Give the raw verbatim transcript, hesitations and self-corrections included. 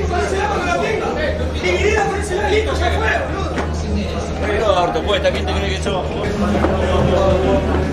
para ese lado que la tenga. Dividida por ese lado, listo, ya fue, boludo. Pero, Ortopuesta, ¿quién te cree que sos?